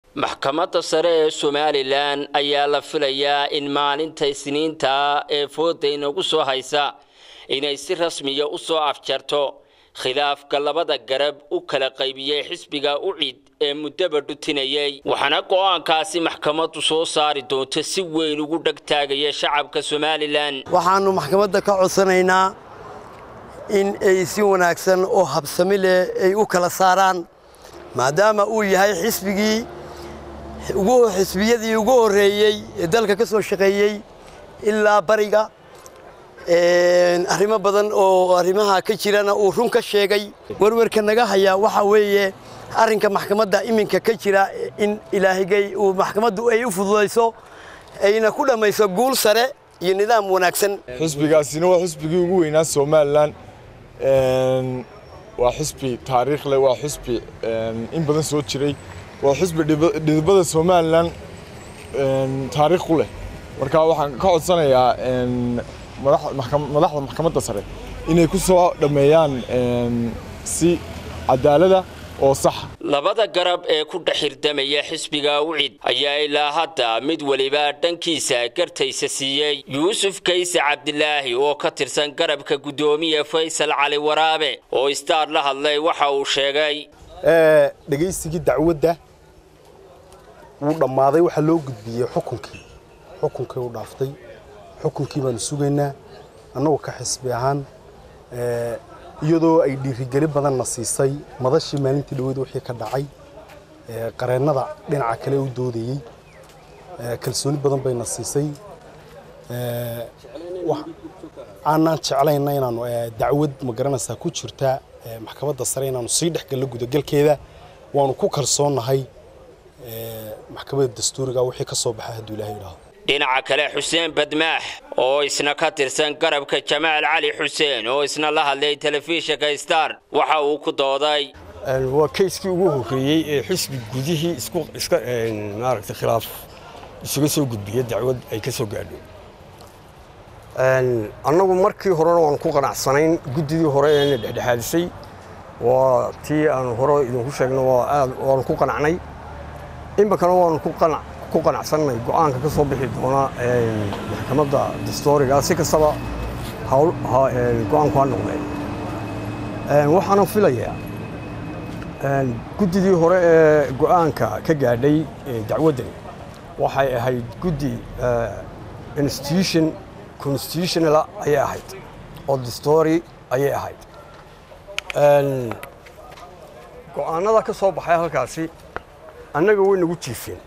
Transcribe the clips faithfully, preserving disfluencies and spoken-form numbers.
maxkamadda sare ee Somaliland ayaa la filayaa in maalinta Isniinta ee fooda inagu soo haysa inay si rasmi ah u soo afjarto khilaafka labada garab u kala qaybiyay xisbiga U C I D ee muddo dhutinayay waxana go'aankaasi maxkamaddu soo saari doonto si weyn ugu dhagtaagaya shacabka Somaliland waxaanu maxkamadda ka codsanaynaa in ay si wanaagsan oo habsami leh ay u kala saaraan maadaama uu yahay xisbigii ugu xisbiyadii ugu horeeyay dalka ka soo shaqeeyay ilaa bariga een arrimo badan oo arrimaha ka jirana uu run ka sheegay warwarka naga haya waxa weeye arrinka maxkamadda iminka ka jira in ilaahigay uu maxkamaddu ay u fududeyso ayna ku dhamayso guul sare iyo nidaam wanaagsan xisbigaasina waa xisbigii ugu weynaa Somaliland een waa xisbi taariikh leh waa xisbi in badan soo jiray waa xisbi dhibada Somaliland een taariikh u leh marka waxaan ka codsanayaa in madaxda maxkamadda sare inay ku soo dhameeyaan si cadaalada oo sax labada garab ee ku dhaxirdamaya xisbiga U C I D ayaa ilaa hadda mid waliba dhankiisa gartaysa siiyay Yuusuf Kayse Cabdilaahi oo ka tirsan garabka gudoomiye Faysal Cali Waraabe oo Star la hadlay waxa uu sheegay ee dhageysigii dacwadda uu dhamaaday waxa loo gudbiyay xukunkii xukunkii uu dhaaftay xukunkii baan sugaynaa annagu ka xisbi ahaan ee iyadoo ay dhiirigelin badan na siisay madashii maalintii dhaweed wixii ka dhacay ee qareennada dhinaca kale u doodayay ee kalsooni badan bay na siisay ee wax aanan jeclayna inaanu dacwad ma garanaysaa ku jirta maxkamadda sare inaanu sii dhexgal gudagalkeeda waanu ku kalsoonahay ee maxkamadda dastuuriga wixii ka soo baxay haduu Ilaahay yiraahdo dhinaca kale Xuseen Badmaax oo isna ka tirsan garabka Jamaal Cali Xuseen oo isna la hadlay telefishinka Star waxa uu ku dooday waa kayskii ugu horeeyay ee xisbi gudihii isku iska maaragtay khilaaf isugu soo gudbiyay dacwad ay ka soo gaadho een annagu markii hore waan ku qanacsanayn gudidii hore ee dhexdhexaadisay waa tii aan hore idinku sheegno waa aad waan ku qanacnay in bakana waan ku qanac ku qanacsanay go'aanka ka soo bixi doona ee maxkamadda dastuuriga si kastaba hawl go'aan ku noqday ee waxaan filayaa ee gudidii hore ee go'aanka ka gaadhay dacwaddan waxay ahayd gudi institution constitutional ay ahayd oo dastuuri ay ahayd ee go'aanada ka soo baxay halkaasi annaga way nagu jiifeen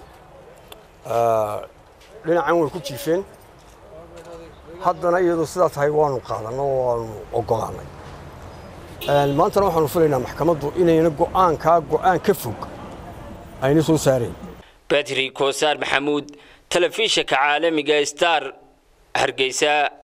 آه لنا عمل كل شيء فين حدنا يدو سدات هايوان وقالنا وقالنا ما أنت نروح نفلنا محكمة إنه ينقو آن كاقو آن كفوق أي نسو سارين بدري كوسار محمود تلفيشك عالمي ستار هرقيسا.